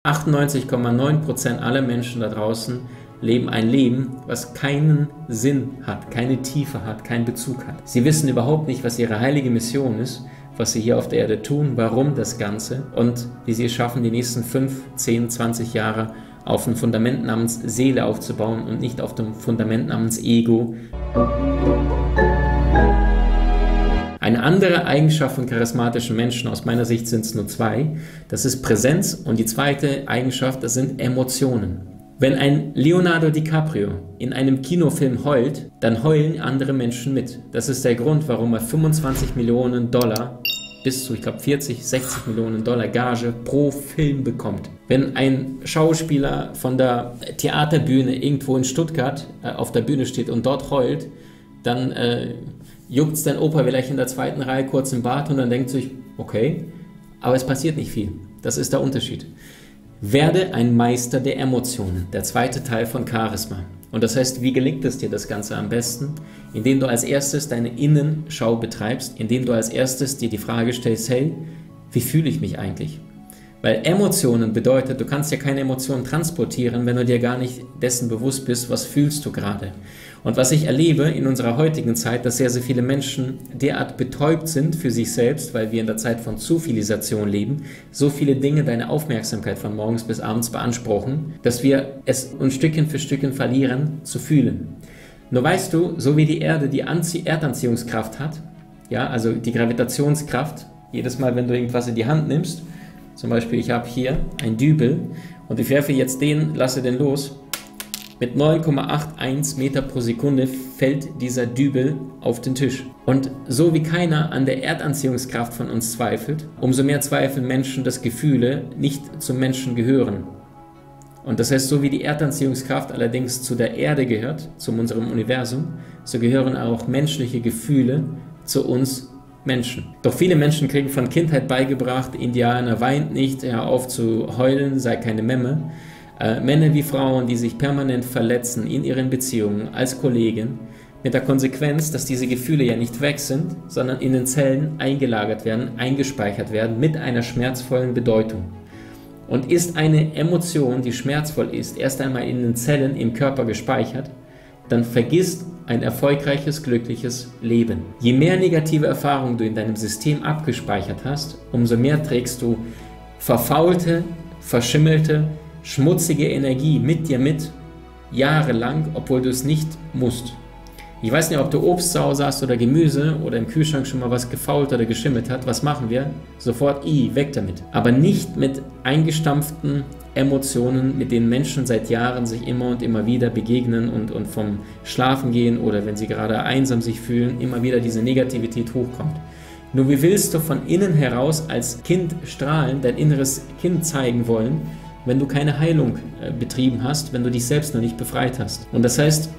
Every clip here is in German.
98,9% aller Menschen da draußen leben ein Leben, was keinen Sinn hat, keine Tiefe hat, keinen Bezug hat. Sie wissen überhaupt nicht, was ihre heilige Mission ist, was sie hier auf der Erde tun, warum das Ganze und wie sie es schaffen, die nächsten 5, 10, 20 Jahre auf ein Fundament namens Seele aufzubauen und nicht auf dem Fundament namens Ego. Eine andere Eigenschaft von charismatischen Menschen, aus meiner Sicht sind es nur zwei, das ist Präsenz und die zweite Eigenschaft, das sind Emotionen. Wenn ein Leonardo DiCaprio in einem Kinofilm heult, dann heulen andere Menschen mit. Das ist der Grund, warum er 25 Millionen Dollar bis zu, ich glaube, 40, 60 Millionen Dollar Gage pro Film bekommt. Wenn ein Schauspieler von der Theaterbühne irgendwo in Stuttgart auf der Bühne steht und dort heult, dann juckt es dein Opa vielleicht in der zweiten Reihe kurz im Bart und dann denkt sich, okay, aber es passiert nicht viel. Das ist der Unterschied. Werde ein Meister der Emotionen, der zweite Teil von Charisma. Und das heißt, wie gelingt es dir das Ganze am besten? Indem du als erstes deine Innenschau betreibst, indem du als erstes dir die Frage stellst, hey, wie fühle ich mich eigentlich? Weil Emotionen bedeutet, du kannst ja keine Emotionen transportieren, wenn du dir gar nicht dessen bewusst bist, was fühlst du gerade. Und was ich erlebe in unserer heutigen Zeit, dass sehr, sehr viele Menschen derart betäubt sind für sich selbst, weil wir in der Zeit von Zivilisation leben, so viele Dinge deine Aufmerksamkeit von morgens bis abends beanspruchen, dass wir es uns Stückchen für Stückchen verlieren, zu fühlen. Nur weißt du, so wie die Erde die Erdanziehungskraft hat, ja, also die Gravitationskraft, jedes Mal, wenn du irgendwas in die Hand nimmst, zum Beispiel ich habe hier einen Dübel und ich werfe jetzt den, lasse den los, mit 9,81 Meter pro Sekunde fällt dieser Dübel auf den Tisch. Und so wie keiner an der Erdanziehungskraft von uns zweifelt, umso mehr zweifeln Menschen, dass Gefühle nicht zum Menschen gehören. Und das heißt, so wie die Erdanziehungskraft allerdings zu der Erde gehört, zu unserem Universum, so gehören auch menschliche Gefühle zu uns Menschen. Doch viele Menschen kriegen von Kindheit beigebracht, Indianer weint nicht, hör auf zu heulen, sei keine Memme. Männer wie Frauen, die sich permanent verletzen in ihren Beziehungen als Kollegen, mit der Konsequenz, dass diese Gefühle ja nicht weg sind, sondern in den Zellen eingelagert werden, eingespeichert werden mit einer schmerzvollen Bedeutung. Und ist eine Emotion, die schmerzvoll ist, erst einmal in den Zellen im Körper gespeichert, dann vergisst ein erfolgreiches, glückliches Leben. Je mehr negative Erfahrungen du in deinem System abgespeichert hast, umso mehr trägst du verfaulte, verschimmelte, schmutzige Energie mit dir mit, jahrelang, obwohl du es nicht musst. Ich weiß nicht, ob du Obst zu Hause hast oder Gemüse oder im Kühlschrank schon mal was gefault oder geschimmelt hat. Was machen wir? Sofort, weg damit. Aber nicht mit eingestampften Emotionen, mit denen Menschen seit Jahren sich immer und immer wieder begegnen und vom Schlafen gehen oder wenn sie gerade einsam sich fühlen, immer wieder diese Negativität hochkommt. Nur wie willst du von innen heraus als Kind strahlen, dein inneres Kind zeigen wollen, wenn du keine Heilung betrieben hast, wenn du dich selbst noch nicht befreit hast. Und das heißt,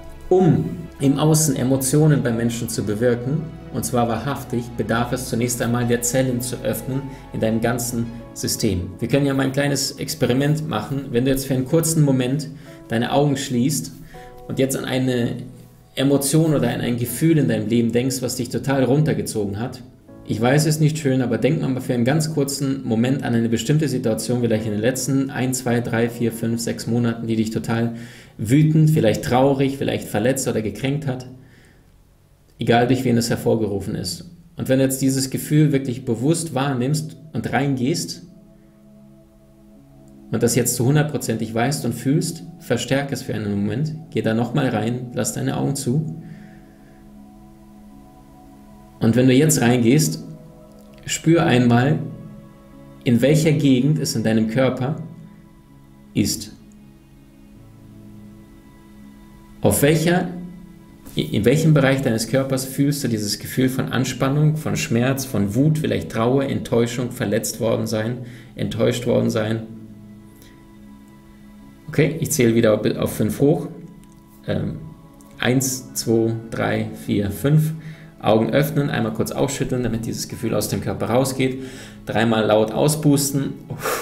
um im Außen Emotionen bei Menschen zu bewirken, und zwar wahrhaftig, bedarf es zunächst einmal der Zellen zu öffnen in deinem ganzen System. Wir können ja mal ein kleines Experiment machen. Wenn du jetzt für einen kurzen Moment deine Augen schließt und jetzt an eine Emotion oder an ein Gefühl in deinem Leben denkst, was dich total runtergezogen hat. Ich weiß, es ist nicht schön, aber denk mal für einen ganz kurzen Moment an eine bestimmte Situation, vielleicht in den letzten 1, 2, 3, 4, 5, 6 Monaten, die dich total wütend, vielleicht traurig, vielleicht verletzt oder gekränkt hat. Egal durch wen es hervorgerufen ist. Und wenn du jetzt dieses Gefühl wirklich bewusst wahrnimmst und reingehst und das jetzt zu 100%ig weißt und fühlst, verstärke es für einen Moment, geh da nochmal rein, lass deine Augen zu. Und wenn du jetzt reingehst, spür einmal, in welcher Gegend es in deinem Körper ist. In welchem Bereich deines Körpers fühlst du dieses Gefühl von Anspannung, von Schmerz, von Wut, vielleicht Trauer, Enttäuschung, verletzt worden sein, enttäuscht worden sein? Okay, ich zähle wieder auf 5 hoch. 1, 2, 3, 4, 5. Augen öffnen, einmal kurz ausschütteln, damit dieses Gefühl aus dem Körper rausgeht. 3-mal laut auspusten.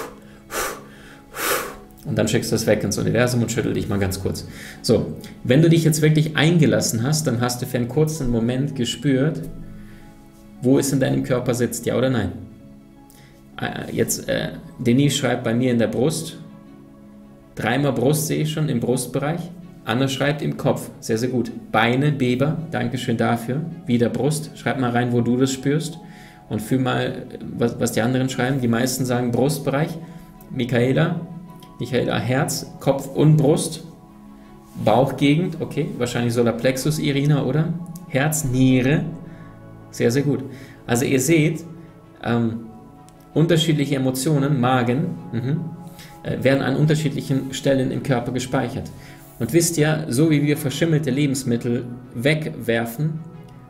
Und dann schickst du es weg ins Universum und schüttel dich mal ganz kurz. So, wenn du dich jetzt wirklich eingelassen hast, dann hast du für einen kurzen Moment gespürt, wo es in deinem Körper sitzt, ja oder nein. Denise schreibt bei mir in der Brust. 3-mal Brust sehe ich schon im Brustbereich. Anna schreibt im Kopf. Sehr, sehr gut. Beine, Beber. Dankeschön dafür. Wieder Brust. Schreib mal rein, wo du das spürst. Und fühl mal, was die anderen schreiben. Die meisten sagen Brustbereich. Michaela, Herz, Kopf und Brust. Bauchgegend, okay. Wahrscheinlich Solarplexus, Irina, oder? Herz, Niere. Sehr, sehr gut. Also ihr seht, unterschiedliche Emotionen, Magen, werden an unterschiedlichen Stellen im Körper gespeichert. Und wisst ihr, so wie wir verschimmelte Lebensmittel wegwerfen,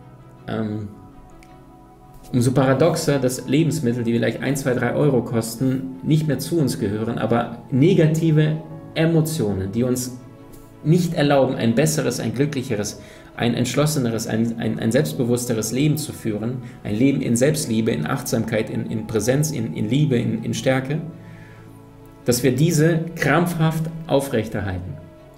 umso paradoxer, dass Lebensmittel, die vielleicht 1, 2, 3 Euro kosten, nicht mehr zu uns gehören, aber negative Emotionen, die uns nicht erlauben, ein besseres, ein glücklicheres, ein entschlosseneres, ein selbstbewussteres Leben zu führen, ein Leben in Selbstliebe, in Achtsamkeit, in Präsenz, in Liebe, in Stärke, dass wir diese krampfhaft aufrechterhalten.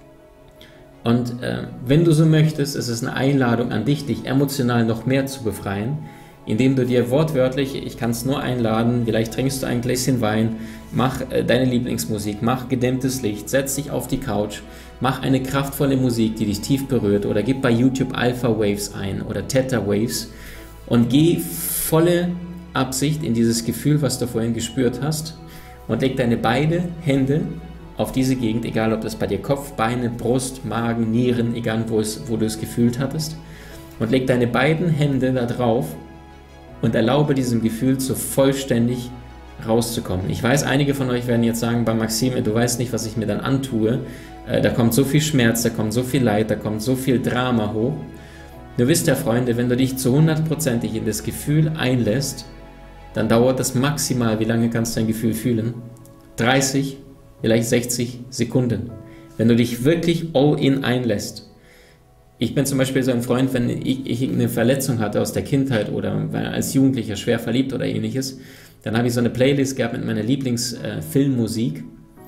Und wenn du so möchtest, ist es eine Einladung an dich, dich emotional noch mehr zu befreien, indem du dir wortwörtlich, ich kann es nur einladen, vielleicht trinkst du ein Gläschen Wein, mach deine Lieblingsmusik, mach gedämmtes Licht, setz dich auf die Couch, mach eine kraftvolle Musik, die dich tief berührt, oder gib bei YouTube Alpha Waves ein oder Theta Waves und geh volle Absicht in dieses Gefühl, was du vorhin gespürt hast, und leg deine beiden Hände auf diese Gegend, egal ob das bei dir Kopf, Beine, Brust, Magen, Nieren, egal wo du es gefühlt hattest, und leg deine beiden Hände da drauf und erlaube diesem Gefühl so vollständig rauszukommen. Ich weiß, einige von euch werden jetzt sagen, bei Maxime, du weißt nicht, was ich mir dann antue, da kommt so viel Schmerz, da kommt so viel Leid, da kommt so viel Drama hoch. Du wisst ja, Freunde, wenn du dich zu 100%ig in das Gefühl einlässt, dann dauert das maximal, wie lange kannst du dein Gefühl fühlen? 30, vielleicht 60 Sekunden. Wenn du dich wirklich all in einlässt. Ich bin zum Beispiel so ein Freund, wenn ich eine Verletzung hatte aus der Kindheit oder als Jugendlicher schwer verliebt oder ähnliches, dann habe ich so eine Playlist gehabt mit meiner Lieblingsfilmmusik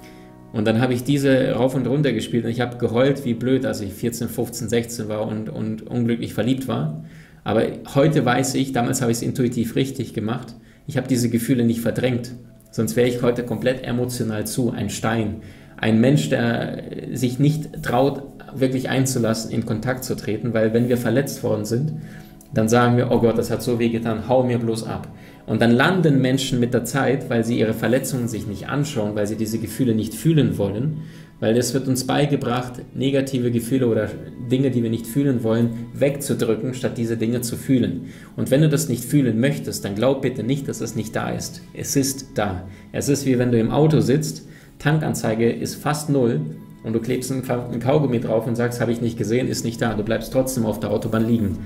und dann habe ich diese rauf und runter gespielt und ich habe geheult wie blöd, als ich 14, 15, 16 war und unglücklich verliebt war. Aber heute weiß ich, damals habe ich es intuitiv richtig gemacht, ich habe diese Gefühle nicht verdrängt, sonst wäre ich heute komplett emotional ein Stein, ein Mensch, der sich nicht traut, wirklich einzulassen, in Kontakt zu treten, weil wenn wir verletzt worden sind, dann sagen wir, oh Gott, das hat so weh getan, hau mir bloß ab. Und dann landen Menschen mit der Zeit, weil sie ihre Verletzungen sich nicht anschauen, weil sie diese Gefühle nicht fühlen wollen, weil es wird uns beigebracht, negative Gefühle oder Dinge, die wir nicht fühlen wollen, wegzudrücken, statt diese Dinge zu fühlen. Und wenn du das nicht fühlen möchtest, dann glaub bitte nicht, dass es nicht da ist. Es ist da. Es ist wie wenn du im Auto sitzt, Tankanzeige ist fast 0 und du klebst ein Kaugummi drauf und sagst, habe ich nicht gesehen, ist nicht da. Du bleibst trotzdem auf der Autobahn liegen.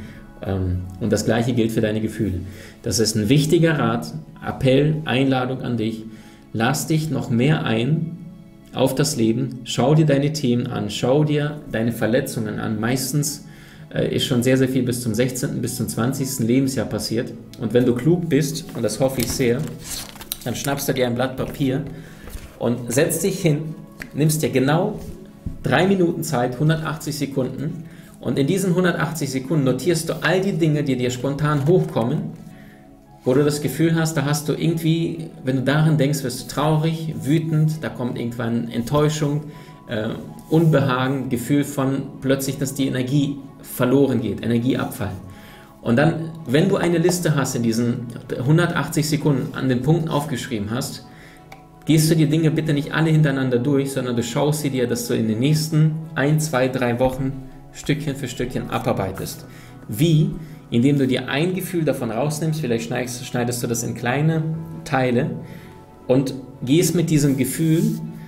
Und das Gleiche gilt für deine Gefühle. Das ist ein wichtiger Rat, Appell, Einladung an dich. Lass dich noch mehr ein auf das Leben. Schau dir deine Themen an, schau dir deine Verletzungen an. Meistens ist schon sehr, sehr viel bis zum 16., bis zum 20. Lebensjahr passiert. Und wenn du klug bist, und das hoffe ich sehr, dann schnappst du dir ein Blatt Papier und setzt dich hin, nimmst dir genau 3 Minuten Zeit, 180 Sekunden, und in diesen 180 Sekunden notierst du all die Dinge, die dir spontan hochkommen, wo du das Gefühl hast, da hast du irgendwie, wenn du daran denkst, wirst du traurig, wütend, da kommt irgendwann Enttäuschung, Unbehagen, Gefühl von plötzlich, dass die Energie verloren geht, Energieabfall. Und dann, wenn du eine Liste hast, in diesen 180 Sekunden an den Punkten aufgeschrieben hast, gehst du die Dinge bitte nicht alle hintereinander durch, sondern du schaust sie dir, dass du in den nächsten 1, 2, 3 Wochen Stückchen für Stückchen abarbeitest. Wie? Indem du dir ein Gefühl davon rausnimmst, vielleicht schneidest du das in kleine Teile und gehst mit diesem Gefühl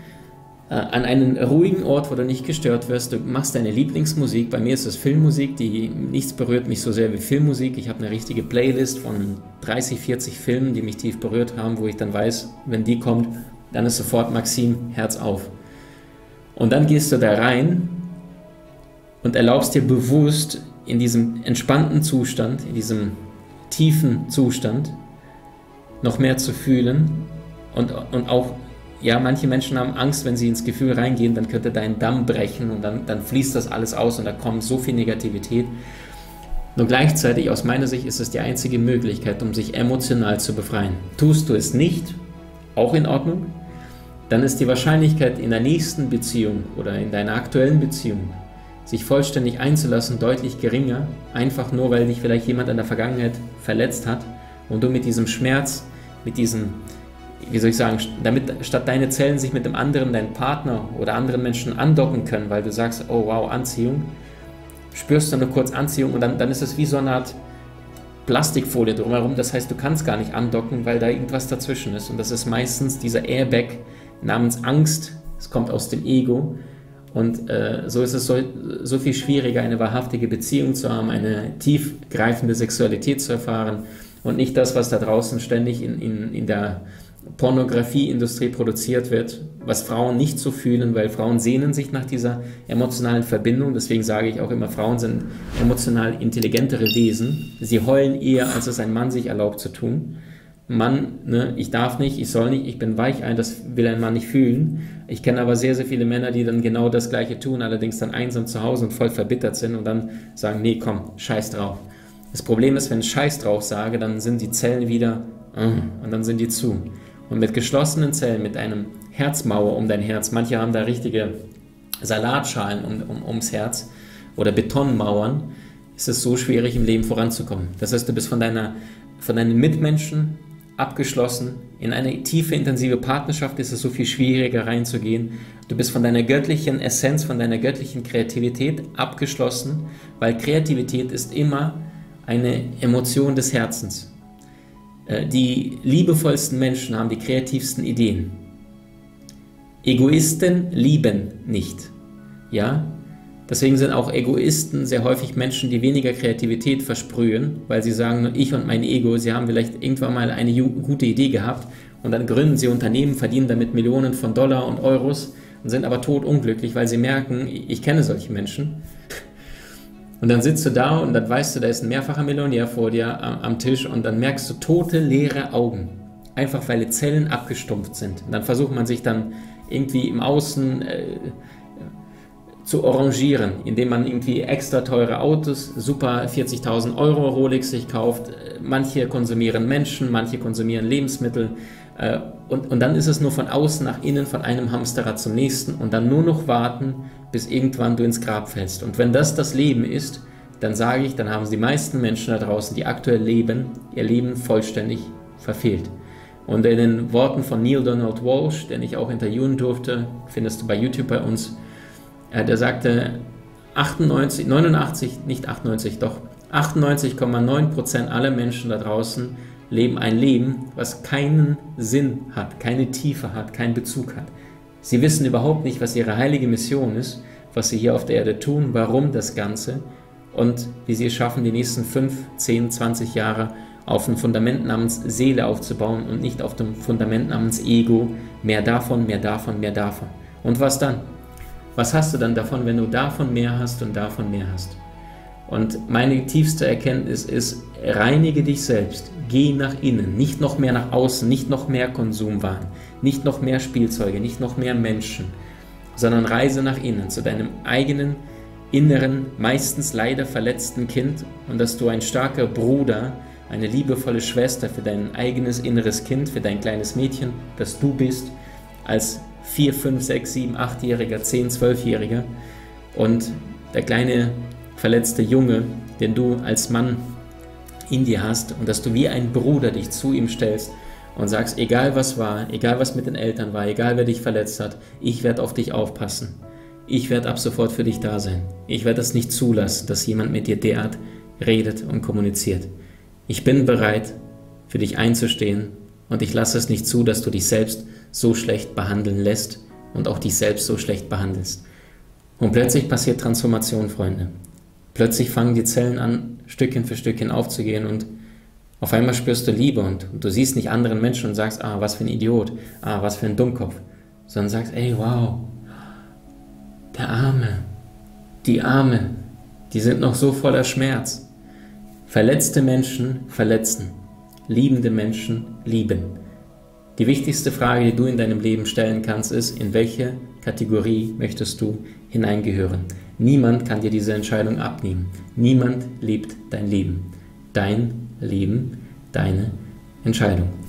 an einen ruhigen Ort, wo du nicht gestört wirst. Du machst deine Lieblingsmusik. Bei mir ist es Filmmusik, nichts berührt mich so sehr wie Filmmusik. Ich habe eine richtige Playlist von 30, 40 Filmen, die mich tief berührt haben, wo ich dann weiß, wenn die kommt, dann ist sofort Maxim, Herz auf. Und dann gehst du da rein und erlaubst dir bewusst in diesem entspannten Zustand, in diesem tiefen Zustand noch mehr zu fühlen und auch, ja, manche Menschen haben Angst, wenn sie ins Gefühl reingehen, dann könnte dein Damm brechen und dann fließt das alles aus und da kommt so viel Negativität. Nur gleichzeitig, aus meiner Sicht, ist es die einzige Möglichkeit, um sich emotional zu befreien. Tust du es nicht, auch in Ordnung, dann ist die Wahrscheinlichkeit in der nächsten Beziehung oder in deiner aktuellen Beziehung, sich vollständig einzulassen, deutlich geringer, einfach nur, weil dich vielleicht jemand in der Vergangenheit verletzt hat und du mit diesem Schmerz, mit diesem, wie soll ich sagen, damit statt deine Zellen sich mit dem anderen, deinem Partner oder anderen Menschen andocken können, weil du sagst, oh wow, Anziehung, spürst du nur kurz Anziehung und dann ist es wie so eine Art Plastikfolie drumherum, das heißt, du kannst gar nicht andocken, weil da irgendwas dazwischen ist und das ist meistens dieser Airbag namens Angst, es kommt aus dem Ego und so ist es so viel schwieriger, eine wahrhaftige Beziehung zu haben, eine tiefgreifende Sexualität zu erfahren und nicht das, was da draußen ständig in der Pornografieindustrie produziert wird, was Frauen nicht so fühlen, weil Frauen sehnen sich nach dieser emotionalen Verbindung. Deswegen sage ich auch immer, Frauen sind emotional intelligentere Wesen. Sie heulen eher, als es ein Mann sich erlaubt zu tun. Mann, ne, ich darf nicht, ich soll nicht, ich bin Weichei, das will ein Mann nicht fühlen. Ich kenne aber sehr, sehr viele Männer, die dann genau das Gleiche tun, allerdings dann einsam zu Hause und voll verbittert sind und dann sagen, nee, komm, scheiß drauf. Das Problem ist, wenn ich scheiß drauf sage, dann sind die Zellen wieder und dann sind die zu. Und mit geschlossenen Zellen, mit einem Herzmauer um dein Herz, manche haben da richtige Salatschalen ums Herz oder Betonmauern, ist es so schwierig im Leben voranzukommen. Das heißt, du bist von deinen Mitmenschen abgeschlossen. In eine tiefe, intensive Partnerschaft ist es so viel schwieriger reinzugehen. Du bist von deiner göttlichen Essenz, von deiner göttlichen Kreativität abgeschlossen, weil Kreativität ist immer eine Emotion des Herzens. Die liebevollsten Menschen haben die kreativsten Ideen. Egoisten lieben nicht. Ja? Deswegen sind auch Egoisten sehr häufig Menschen, die weniger Kreativität versprühen, weil sie sagen, ich und mein Ego, sie haben vielleicht irgendwann mal eine gute Idee gehabt und dann gründen sie Unternehmen, verdienen damit Millionen von Dollar und Euros und sind aber totunglücklich, weil sie merken, ich kenne solche Menschen. Und dann sitzt du da und dann weißt du, da ist ein mehrfacher Millionär vor dir am Tisch und dann merkst du tote, leere Augen. Einfach weil die Zellen abgestumpft sind. Und dann versucht man sich dann irgendwie im Außen zu arrangieren, indem man irgendwie extra teure Autos, super 40.000 Euro Rolex sich kauft. Manche konsumieren Menschen, manche konsumieren Lebensmittel. Und dann ist es nur von außen nach innen, von einem Hamsterrad zum nächsten und dann nur noch warten, bis irgendwann du ins Grab fällst. Und wenn das Leben ist, dann sage ich, dann haben die meisten Menschen da draußen, die aktuell leben, ihr Leben vollständig verfehlt. Und in den Worten von Neil Donald Walsh, den ich auch interviewen durfte, findest du bei YouTube bei uns, der sagte, 98,9% aller Menschen da draußen leben ein Leben, was keinen Sinn hat, keine Tiefe hat, keinen Bezug hat. Sie wissen überhaupt nicht, was ihre heilige Mission ist, was sie hier auf der Erde tun, warum das Ganze und wie sie es schaffen, die nächsten 5, 10, 20 Jahre auf ein Fundament namens Seele aufzubauen und nicht auf dem Fundament namens Ego, mehr davon, mehr davon, mehr davon. Und was dann? Was hast du dann davon, wenn du davon mehr hast und davon mehr hast? Und meine tiefste Erkenntnis ist, reinige dich selbst, geh nach innen, nicht noch mehr nach außen, nicht noch mehr Konsumwaren, nicht noch mehr Spielzeuge, nicht noch mehr Menschen, sondern reise nach innen, zu deinem eigenen, inneren, meistens leider verletzten Kind und dass du ein starker Bruder, eine liebevolle Schwester für dein eigenes inneres Kind, für dein kleines Mädchen, das du bist, als 4, 5, 6, 7, 8-Jähriger, 10, 12-Jähriger und der kleine verletzte Junge, den du als Mann in dir hast und dass du wie ein Bruder dich zu ihm stellst und sagst, egal was war, egal was mit den Eltern war, egal wer dich verletzt hat, ich werde auf dich aufpassen. Ich werde ab sofort für dich da sein. Ich werde es nicht zulassen, dass jemand mit dir derart redet und kommuniziert. Ich bin bereit, für dich einzustehen und ich lasse es nicht zu, dass du dich selbst so schlecht behandeln lässt und auch dich selbst so schlecht behandelst. Und plötzlich passiert Transformation, Freunde. Plötzlich fangen die Zellen an, Stückchen für Stückchen aufzugehen und auf einmal spürst du Liebe und du siehst nicht anderen Menschen und sagst, ah, was für ein Idiot, ah, was für ein Dummkopf, sondern sagst, ey, wow, der Arme, die Arme, die sind noch so voller Schmerz. Verletzte Menschen verletzen, liebende Menschen lieben. Die wichtigste Frage, die du in deinem Leben stellen kannst, ist, in welche Kategorie möchtest du hineingehören? Niemand kann dir diese Entscheidung abnehmen. Niemand lebt dein Leben. Dein Leben, deine Entscheidung.